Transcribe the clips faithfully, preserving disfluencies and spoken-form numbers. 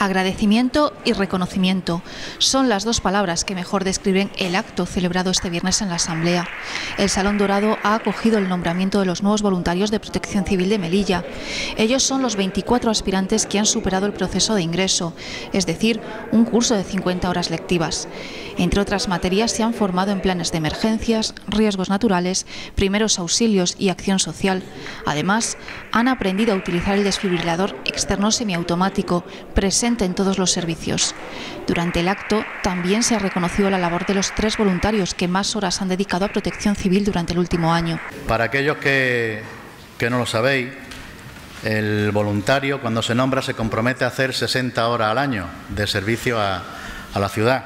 Agradecimiento y reconocimiento son las dos palabras que mejor describen el acto celebrado este viernes en la Asamblea. El Salón Dorado ha acogido el nombramiento de los nuevos voluntarios de Protección Civil de Melilla. Ellos son los veinticuatro aspirantes que han superado el proceso de ingreso, es decir, un curso de cincuenta horas lectivas. Entre otras materias se han formado en planes de emergencias, riesgos naturales, primeros auxilios y acción social. Además, han aprendido a utilizar el desfibrilador externo semiautomático, presente en todos los servicios. Durante el acto también se ha reconocido la labor de los tres voluntarios que más horas han dedicado a Protección Civil durante el último año. Para aquellos que, que no lo sabéis, el voluntario cuando se nombra se compromete a hacer sesenta horas al año de servicio a, a la ciudad.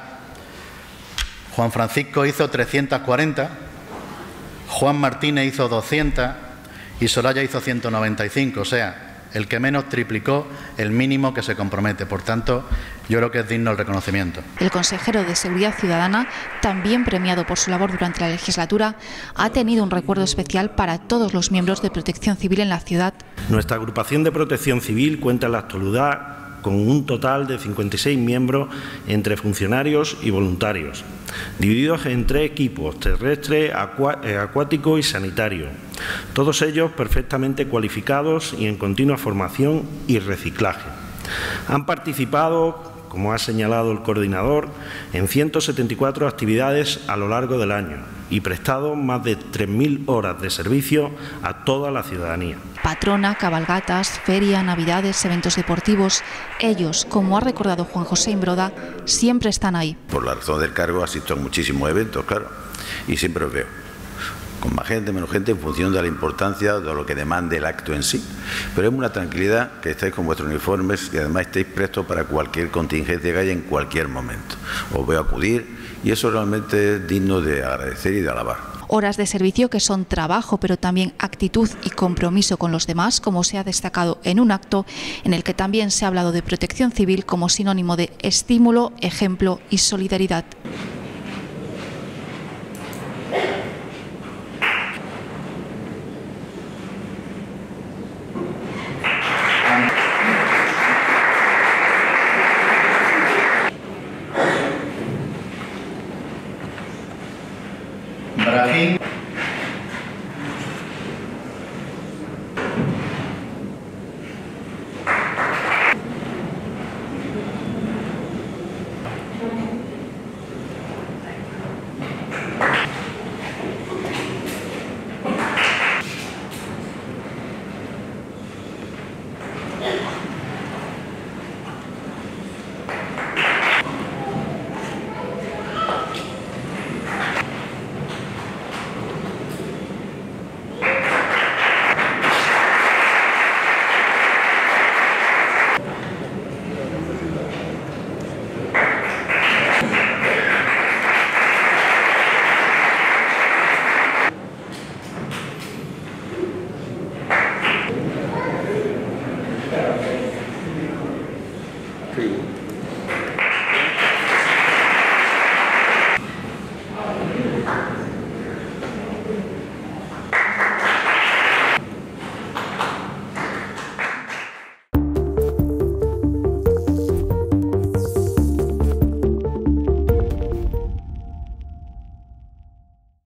Juan Francisco hizo trescientas cuarenta, Juan Martínez hizo doscientas y Soraya hizo ciento noventa y cinco, o sea, el que menos triplicó el mínimo que se compromete. Por tanto, yo creo que es digno el reconocimiento. El consejero de Seguridad Ciudadana, también premiado por su labor durante la legislatura, ha tenido un recuerdo especial para todos los miembros de Protección Civil en la ciudad. Nuestra agrupación de Protección Civil cuenta en la actualidad con un total de cincuenta y seis miembros entre funcionarios y voluntarios, divididos en tres equipos: terrestre, acuático y sanitario, todos ellos perfectamente cualificados y en continua formación y reciclaje. Han participado, como ha señalado el coordinador, en ciento setenta y cuatro actividades a lo largo del año y prestado más de tres mil horas de servicio a toda la ciudadanía. Patrona, cabalgatas, feria, navidades, eventos deportivos. Ellos, como ha recordado Juan José Imbroda, siempre están ahí. Por la razón del cargo asisto a muchísimos eventos, claro, y siempre los veo. Con más gente, menos gente, en función de la importancia de lo que demande el acto en sí. Pero es una tranquilidad que estáis con vuestros uniformes y además estáis prestos para cualquier contingencia que haya en cualquier momento. Os veo acudir y eso realmente es digno de agradecer y de alabar. Horas de servicio que son trabajo, pero también actitud y compromiso con los demás, como se ha destacado en un acto en el que también se ha hablado de Protección Civil como sinónimo de estímulo, ejemplo y solidaridad. Brahim.